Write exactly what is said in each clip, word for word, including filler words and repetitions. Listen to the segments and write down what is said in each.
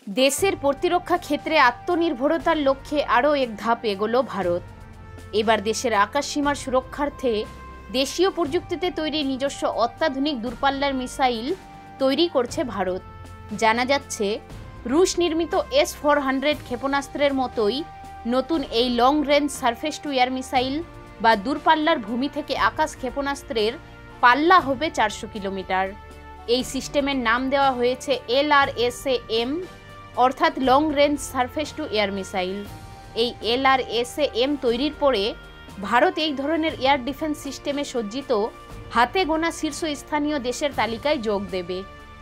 দেশের প্রতিরক্ষা ক্ষেত্রে আত্মনির্ভরতার লক্ষ্যে আরও এক ধাপ এগোলো ভারত। এবার দেশের আকাশসীমার সুরক্ষার্থে দেশীয় প্রযুক্তিতে তৈরি নিজস্ব অত্যাধুনিক দূরপাল্লার মিসাইল তৈরি করছে ভারত। জানা যাচ্ছে, রুশ নির্মিত এস ফোর হান্ড্রেড ক্ষেপণাস্ত্রের মতোই নতুন এই long range surface to air missile বা দূরপাল্লার ভূমি থেকে আকাশ ক্ষেপণাস্ত্রের পাল্লা হবে চারশো কিলোমিটার। এই সিস্টেমের নাম দেওয়া হয়েছে এল আর এস এম, অর্থাৎ long range surface to air missile. এই এল আর এস এম তৈরির পরে ভারত এই ধরনের এয়ার ডিফেন্স সিস্টেমে সজ্জিত হাতে গোনা শীর্ষস্থানীয় দেশের তালিকায় যোগ দেবে।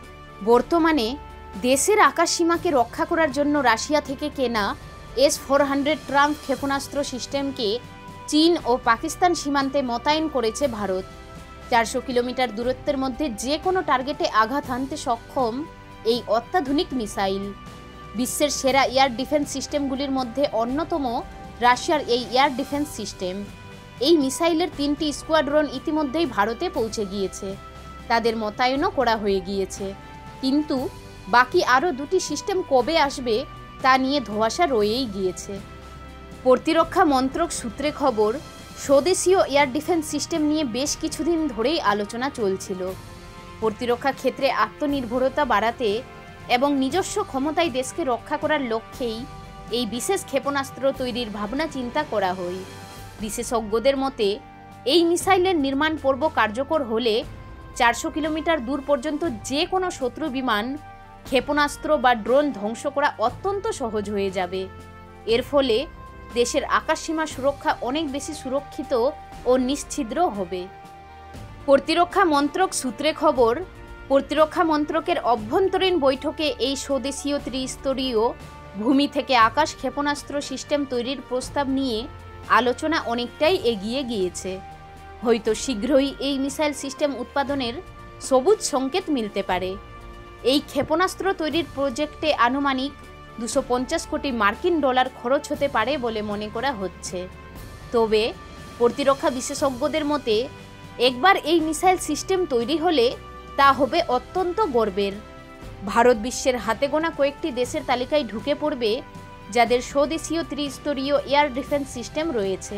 বর্তমানে দেশের আকাশসীমাকে রক্ষা করার জন্য রাশিয়া থেকে কেনা এস ফোর হান্ড্রেড ট্রাম্প ক্ষেপণাস্ত্র সিস্টেমকে চীন ও পাকিস্তান সীমান্তে মোতায়েন করেছে ভারত। চারশো কিলোমিটার দূরত্বের মধ্যে যে কোনো টার্গেটে আঘাত হানতে সক্ষম এই অত্যাধুনিক মিসাইল। বিশ্বের সেরা এয়ার ডিফেন্স সিস্টেমগুলির মধ্যে অন্যতম রাশিয়ার এই এয়ার ডিফেন্স সিস্টেম। এই মিসাইলের তিনটি স্কোয়াড্রন ইতিমধ্যেই ভারতে পৌঁছে গিয়েছে, তাদের মোতায়েনও করা হয়ে গিয়েছে। কিন্তু বাকি আরও দুটি সিস্টেম কবে আসবে তা নিয়ে ধোঁয়াশা রয়েই গিয়েছে। প্রতিরক্ষা মন্ত্রক সূত্রে খবর, স্বদেশীয় এয়ার ডিফেন্স সিস্টেম নিয়ে বেশ কিছুদিন ধরেই আলোচনা চলছিল। প্রতিরক্ষা ক্ষেত্রে আত্মনির্ভরতা বাড়াতে এবং নিজস্ব ক্ষমতায় দেশকে রক্ষা করার লক্ষ্যেই এই বিশেষ ক্ষেপণাস্ত্র তৈরির ভাবনা চিন্তা করা হয়। বিশেষজ্ঞদের মতে, এই মিসাইলের নির্মাণ পর্ব কার্যকর হলে চারশো কিলোমিটার দূর পর্যন্ত যে কোনো শত্রু বিমান, ক্ষেপণাস্ত্র বা ড্রোন ধ্বংস করা অত্যন্ত সহজ হয়ে যাবে। এর ফলে দেশের আকাশসীমা সুরক্ষা অনেক বেশি সুরক্ষিত ও নিশ্ছিদ্র হবে। প্রতিরক্ষা মন্ত্রক সূত্রে খবর, প্রতিরক্ষা মন্ত্রকের অভ্যন্তরীণ বৈঠকে এই স্বদেশীয় ত্রিস্তরীয় ভূমি থেকে আকাশ ক্ষেপণাস্ত্র সিস্টেম তৈরির প্রস্তাব নিয়ে আলোচনা অনেকটাই এগিয়ে গিয়েছে। হয়তো শীঘ্রই এই মিসাইল সিস্টেম উৎপাদনের সবুজ সংকেত মিলতে পারে। এই ক্ষেপণাস্ত্র তৈরির প্রজেক্টে আনুমানিক দুশো পঞ্চাশ কোটি মার্কিন ডলার খরচ হতে পারে বলে মনে করা হচ্ছে। তবে প্রতিরক্ষা বিশেষজ্ঞদের মতে, একবার এই মিসাইল সিস্টেম তৈরি হলে তা হবে অত্যন্ত গর্বের। ভারত বিশ্বের হাতে গোনা কয়েকটি দেশের তালিকায় ঢুকে পড়বে যাদের স্বদেশীয় ত্রিস্তরীয় এয়ার ডিফেন্স সিস্টেম রয়েছে।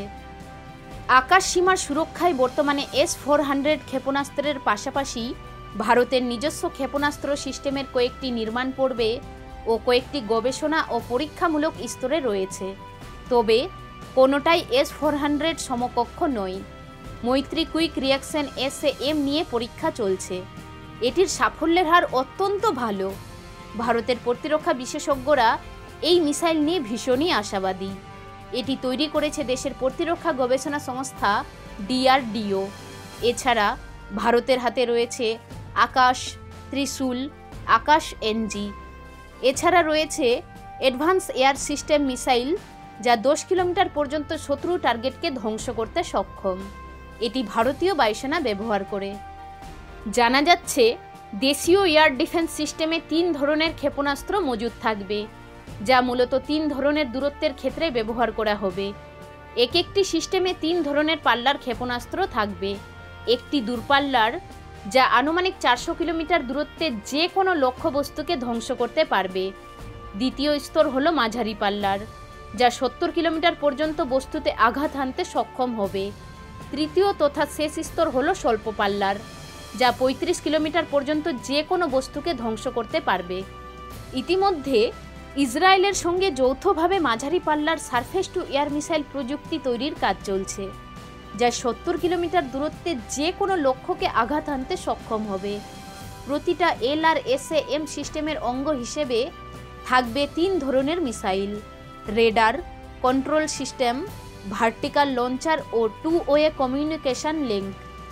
আকাশ সীমার সুরক্ষায় বর্তমানে এস ফোর হান্ড্রেড ক্ষেপণাস্ত্রের পাশাপাশি ভারতের নিজস্ব ক্ষেপণাস্ত্র সিস্টেমের কয়েকটি নির্মাণ পর্বে ও কয়েকটি গবেষণা ও পরীক্ষামূলক স্তরে রয়েছে। তবে কোনোটাই এস ফোর হান্ড্রেড সমকক্ষ নয়। মৈত্রী কুইক রিয়াকশন এস এম নিয়ে পরীক্ষা চলছে। এটির সাফল্যের হার অত্যন্ত ভালো। ভারতের প্রতিরক্ষা বিশেষজ্ঞরা এই মিসাইল নিয়ে ভীষণই আশাবাদী। এটি তৈরি করেছে দেশের প্রতিরক্ষা গবেষণা সংস্থা ডি আর ডি ও। এছাড়া ভারতের হাতে রয়েছে আকাশ, ত্রিশূল, আকাশ এন জি। এছাড়া রয়েছে অ্যাডভান্স এয়ার সিস্টেম মিসাইল, যা দশ কিলোমিটার পর্যন্ত শত্রু টার্গেটকে ধ্বংস করতে সক্ষম। এটি ভারতীয় বায়ুসেনা ব্যবহার করে। জানা যাচ্ছে, দেশীয় এয়ার ডিফেন্স সিস্টেমে তিন ধরনের ক্ষেপণাস্ত্র মজুদ থাকবে, যা মূলত তিন ধরনের দূরত্বের ক্ষেত্রে ব্যবহার করা হবে। এক একটি সিস্টেমে তিন ধরনের পাল্লার ক্ষেপণাস্ত্র থাকবে। একটি দূরপাল্লার, যা আনুমানিক চারশো কিলোমিটার দূরত্বে যে কোনো লক্ষ্যবস্তুকে ধ্বংস করতে পারবে। দ্বিতীয় স্তর হলো মাঝারি পাল্লার, যা সত্তর কিলোমিটার পর্যন্ত বস্তুতে আঘাত হানতে সক্ষম হবে। তৃতীয় তথা শেষ স্তর হলো স্বল্প পাল্লার, যা পঁয়ত্রিশ কিলোমিটার পর্যন্ত যে কোনো বস্তুকে ধ্বংস করতে পারবে। ইতিমধ্যে ইসরায়েলের সঙ্গে যৌথভাবে মাঝারি পাল্লার সারফেস টু এয়ার মিসাইল প্রযুক্তি তৈরির কাজ চলছে, যা সত্তর কিলোমিটার দূরত্বে যে কোনো লক্ষ্যকে আঘাত হানতে সক্ষম হবে। প্রতিটা এল আর এস এম সিস্টেমের অঙ্গ হিসেবে থাকবে তিন ধরনের missile: radar, control system, vertical launcher ও টু ওয়ে কমিউনিকেশন লিঙ্ক।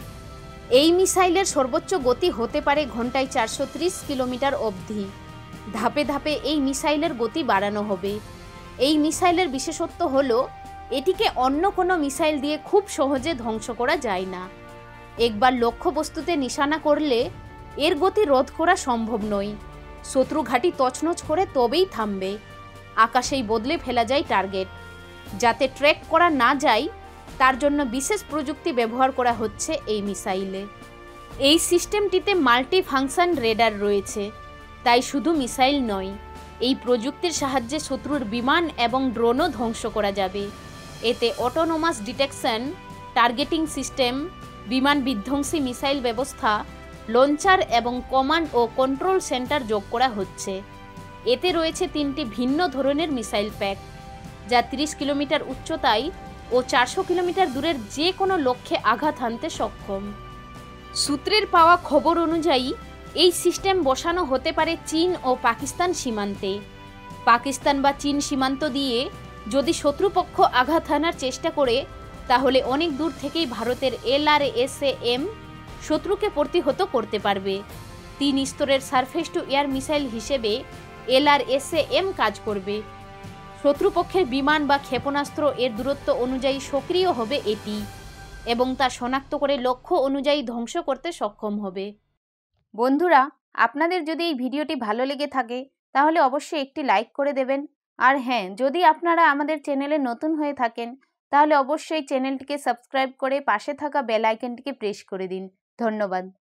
এই মিসাইলের সর্বোচ্চ গতি হতে পারে ঘন্টায় চারশো ত্রিশ কিলোমিটার অবধি। ধাপে ধাপে এই মিসাইলের গতি বাড়ানো হবে। এই মিসাইলের বিশেষত্ব হলো, এটিকে অন্য কোনো মিসাইল দিয়ে খুব সহজে ধ্বংস করা যায় না। একবার লক্ষ্যবস্তুতে নিশানা করলে এর গতি রোধ করা সম্ভব নয়। শত্রু ঘাঁটি তছনছ করে তবেই থামবে। আকাশেই বদলে ফেলা যায় টার্গেট। যাতে ট্র্যাক করা না যায় তার জন্য বিশেষ প্রযুক্তি ব্যবহার করা হচ্ছে এই মিসাইলে। এই সিস্টেমটিতে মাল্টি ফাংশন রেডার রয়েছে, তাই শুধু মিসাইল নয়, এই প্রযুক্তির সাহায্যে শত্রুর বিমান এবং ড্রোনও ধ্বংস করা যাবে। এতে অটোনোমাস ডিটেকশন, টার্গেটিং সিস্টেম, বিমান বিধ্বংসী মিসাইল ব্যবস্থা, লঞ্চার এবং কমান্ড ও কন্ট্রোল সেন্টার যোগ করা হচ্ছে। এতে রয়েছে তিনটি ভিন্ন ধরনের মিসাইল প্যাক, যা তিরিশ কিলোমিটার উচ্চতায় ও চারশো কিলোমিটার দূরের যে কোনো লক্ষ্যে আঘাত হানতে সক্ষম। সূত্রের পাওয়া খবর অনুযায়ী এই সিস্টেম বসানো হতে পারে চীন ও পাকিস্তান সীমান্তে। পাকিস্তান বা চীন সীমান্ত দিয়ে যদি শত্রুপক্ষ আঘাত হানার চেষ্টা করে, তাহলে অনেক দূর থেকেই ভারতের এল আর এস এম শত্রুকে প্রতিহত করতে পারবে। তিন স্তরের সারফেস টু এয়ার মিসাইল হিসেবে এল আর এস এম কাজ করবে। শত্রুপক্ষের বিমান বা ক্ষেপণাস্ত্র এর দূরত্ব অনুযায়ী সক্রিয় হবে এটি এবং তা শনাক্ত করে লক্ষ্য অনুযায়ী ধ্বংস করতে সক্ষম হবে। বন্ধুরা, আপনাদের যদি এই ভিডিওটি ভালো লেগে থাকে তাহলে অবশ্যই একটি লাইক করে দেবেন। আর হ্যাঁ, যদি আপনারা আমাদের চ্যানেলে নতুন হয়ে থাকেন তাহলে অবশ্যই চ্যানেলটিকে সাবস্ক্রাইব করে পাশে থাকা বেল আইকনটিকে প্রেস করে দিন। ধন্যবাদ।